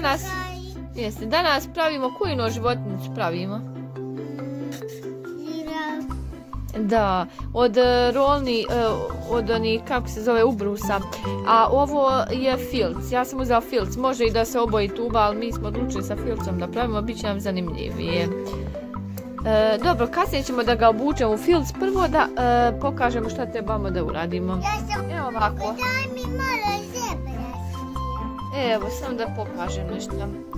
danas pravimo koju životnicu pravimo? Da, od rolni, od onih, kako se zove, ubrusa. A ovo je filc, ja sam uzela filc, može i da se oboji tuba, ali mi smo odlučili sa filcom da pravimo, bit će nam zanimljivije. Dobro, kasnije ćemo da ga obučemo u filc, prvo da pokažemo šta trebamo da uradimo. Evo ovako. Daj mi malo zebra. Evo, samo da pokažem nešto.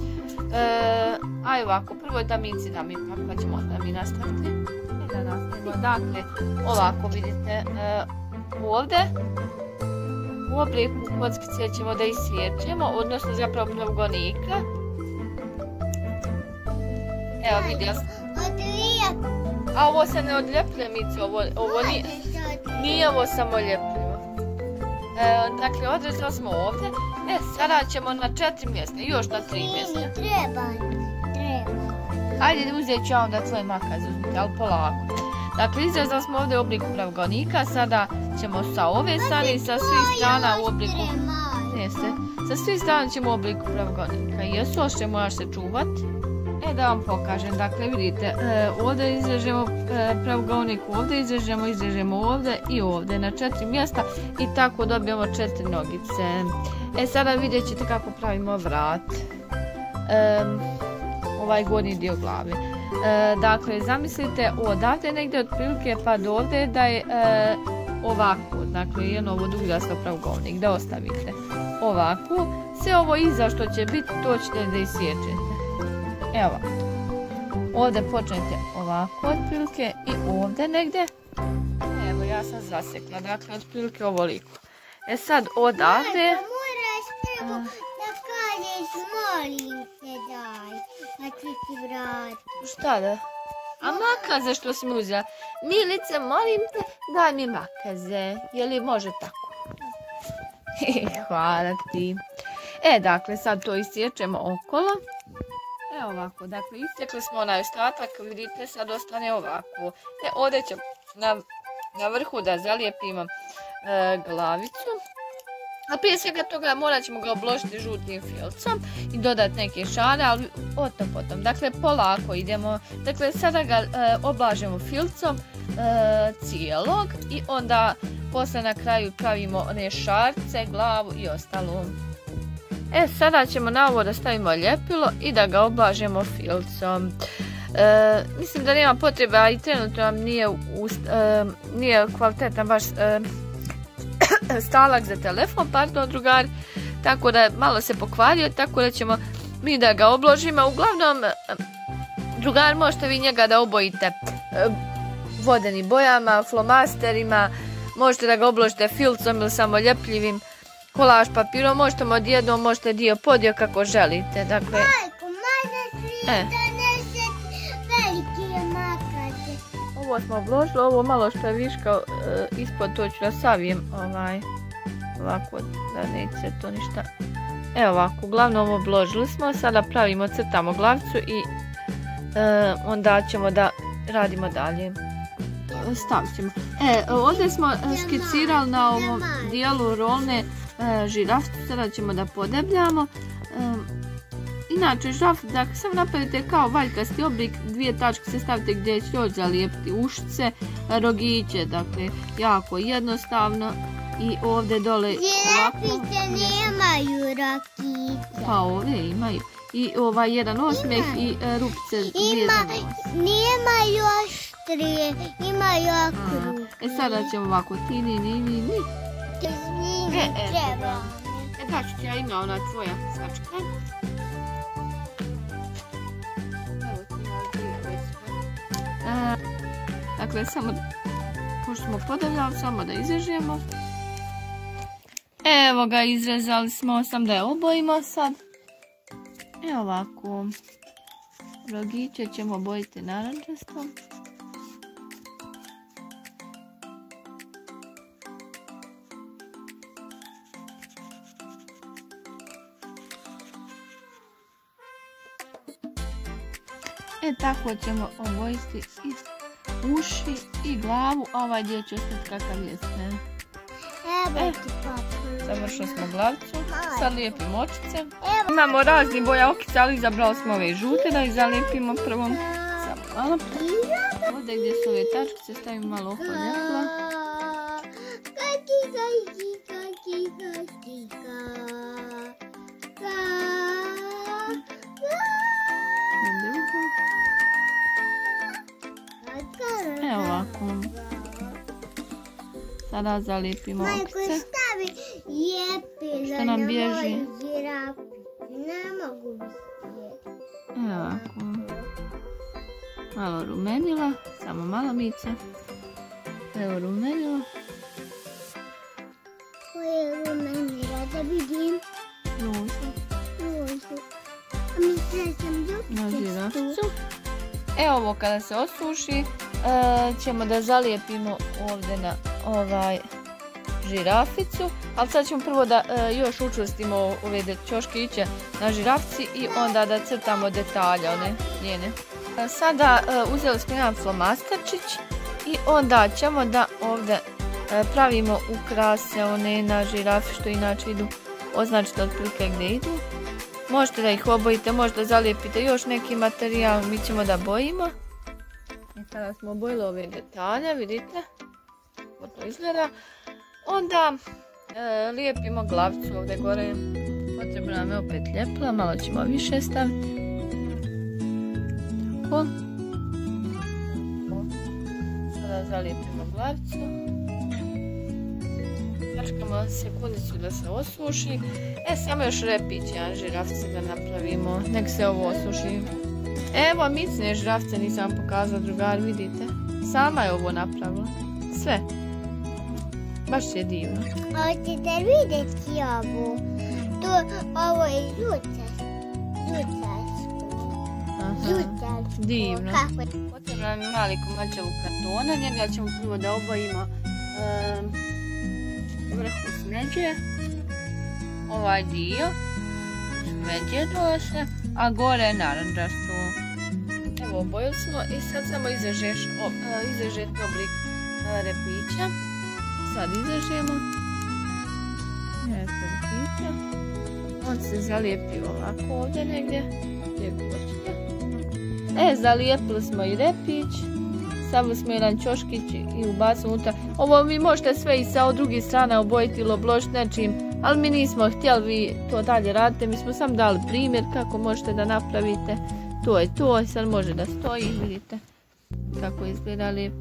Aj ovako, prvo da mi cidam ipak, pa ćemo onda mi nastaviti. Dakle, ovako vidite, ovdje u obliku kockice ćemo da isječemo, odnosno zapravo pravgonika. Evo vidjela sam. A ovo se ne odljepljuje, Mici, ovo nije ovo samo ljepljivo. Dakle, odrezali smo ovdje. Sada ćemo na 4 mjesta, još na 3 mjesta. Treba. Ajde, uzet ću ja onda tvoj makaz, uzmite, ali polako. Dakle, izrezali smo ovdje u obliku pravgonika, sada ćemo sa ove strane i sa svih strana u obliku... Sa svih strana ćemo u obliku pravgonika. Jesu, ošte moraš se čuvati. Da vam pokažem, dakle vidite, ovdje izrežemo pravgonik, ovdje izrežemo ovdje i ovdje na 4 mjesta i tako dobijemo 4 nogice. Sada vidjet ćete kako pravimo vrat, ovaj gornji dio glave. Dakle, zamislite odavde negdje otprilike pa do ovdje da je ovako, dakle jedno ovo duglasto pravgonik, da ostavite ovako. Sve ovo iza što će biti, to ćete da isječete. Evo, ovdje počnete ovako otprilike i ovdje negdje. Evo, ja sam zasekla, dakle otprilike ovoliko. Sad odavde... Moraš prvo da kažeš molim te daj, pa ću ti vratiti. Šta da? A makaze što si mi uzela? Milice, molim te, daj mi makaze. Je li može tako? Hvala ti. Dakle, sad to isječemo okolo. Evo ovako, dakle, isjekli smo onaj ostatak, vidite, sad ostane ovako. Ovdje ćemo na vrhu da zalijepimo glavicu. A prije svega toga morat ćemo ga obložiti žutim filcom i dodati neke šare, ali o tom potom. Dakle, polako idemo. Dakle, sada ga oblažemo filcom cijelog i onda posle na kraju pravimo one šarce, glavu i ostalo. Sada ćemo na ovo da stavimo ljepilo i da ga oblažemo filcom. Mislim da nema potrebe, a i trenutno nam nije kvalitetan baš stalak za telefon, pardon drugari, tako da malo se pokvario, tako da ćemo mi da ga obložimo. Uglavnom, drugari, možete vi njega da obojite vodenim bojama, flomasterima, možete da ga obložite filcom ili samo ljepljivim kolaž papirom, možete odjednom, možete dio podio kako želite. Dakle, Majko, može svi doneseti velike makaze. Ovo smo obložili, ovo malo što je viška ispod, to ću da savijem ovako, da neće to ništa. Evo ovako, uglavnom obložili smo, sada pravimo, crtamo glavicu i onda ćemo da radimo dalje. Stavit ćemo. Ovdje smo skicirali na ovom dijelu rolne žiraficu, sada ćemo da podebljamo. Inače, žiraf, dakle, samo napravite kao valjkasti oblik, 2 tačke se stavite gdje će još zalijepiti ušice, rogiće, dakle, jako jednostavno. I ovdje dole ovako. Žirafice nemaju rogiće. Pa ovdje imaju. I jedan osmeh i rupice vezane. Nemaju oštrije, imaju okrug. Sada ćemo ovako ti, ni. Treba. Da ću ti ja ima ona tvoja sačka. Dakle, samo, pošto smo podavljali, samo da izrežemo. Evo ga, izrezali smo, sam da je obojimo sad. Evo ovako. Rogiće ćemo obojiti narančastom. Tako ćemo obojiti i uši i glavu, a ovaj dio će ostati kakav jeste. Evo ti papa. Završili smo glavicu. Sad lijepimo očice. Imamo razni boja okica, ali izabrali smo ove žute da ih zalijepimo prvo. Samo malo. Ovdje gdje su ove tačkice stavimo malo oko ljepila. Evo ovako. Sada zalijepimo okice. Što nam bježi? Evo ovako. Malo rumenila. Samo malo Mica. Evo rumenila. Koje je rumenila da vidim? Ružu. A mislila sam Na žiraficu. Evo ovo kada se osuši ćemo da zalijepimo ovdje na ovaj žiraficu, ali sad ćemo prvo da još učvrstimo ove ćoškiće na žirafici i onda da crtamo detalje one njene. Sada uzeli smo jedan flomasterčić i onda ćemo da ovdje pravimo ukrase one na žirafi što inače idu označiti otprilike gdje idu. Možete da ih obojite, možete da zalijepite još neki materijal, mi ćemo da bojimo. I sada smo obojili ove detalje, vidite, kako to izgleda. Onda lijepimo glavicu ovdje gore. Potrebno nam je opet ljepila, malo ćemo više staviti. Tako. Sada zalijepimo glavicu. Čekamo sekundicu da se osuši. Samo još repić jedan žirafice da napravimo. Nek se ovo osuši. Evo Micine žirafice nisam vam pokazala, drugari, vidite. Sama je ovo napravila. Sve. Baš je divno. Hoćete vidjeti ovo? Ovo je žutarsko. Divno. Potrebno nam je mali komačevu kartona. Njega ćemo prvo da obojimo vrhu smeđe. Ovaj dio smeđe dole, a gore je naranđasto. Evo obojili smo i sad samo izrežete oblik repića. Sad izrežemo. Repića. On se zalijepi ovako ovdje negdje. Gdje hoćete. Zalijepili smo i repić. Stavili smo jedan ćoškić i ubacili unutra. Ovo vi možete sve i sa druge strane obojiti ili obložiti nečim, ali mi nismo htjeli vi to dalje radite. Mi smo samo dali primjer kako možete da napravite. To je to, sad može da stoji, vidite kako izgleda lijepo.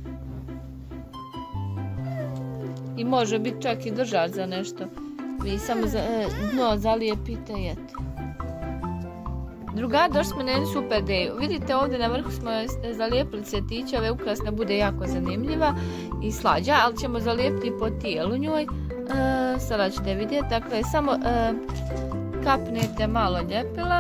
I može biti čak i držač za nešto. Vi samo dno zalijepite i eto. Drugari, došli smo na jednu super ideju. Vidite ovdje na vrhu smo zalijepili cvjetiće, ove ukrasne bude jako zanimljiva i slađa, ali ćemo zalijepiti po tijelu njoj. Sada ćete vidjeti, dakle samo kapnete malo ljepila.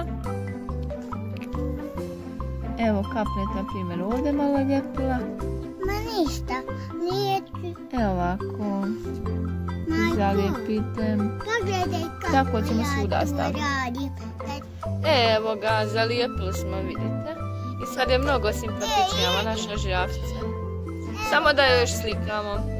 Evo kapnete na primjer ovdje malo ljepila. Ma ništa, nije ću. Evo ovako. Zalijepite. Tako ćemo svuda staviti. Evo ga, zalijepili smo, vidite. I sad je mnogo simpatičnija ova naša žirafica. Samo da joj još slikamo.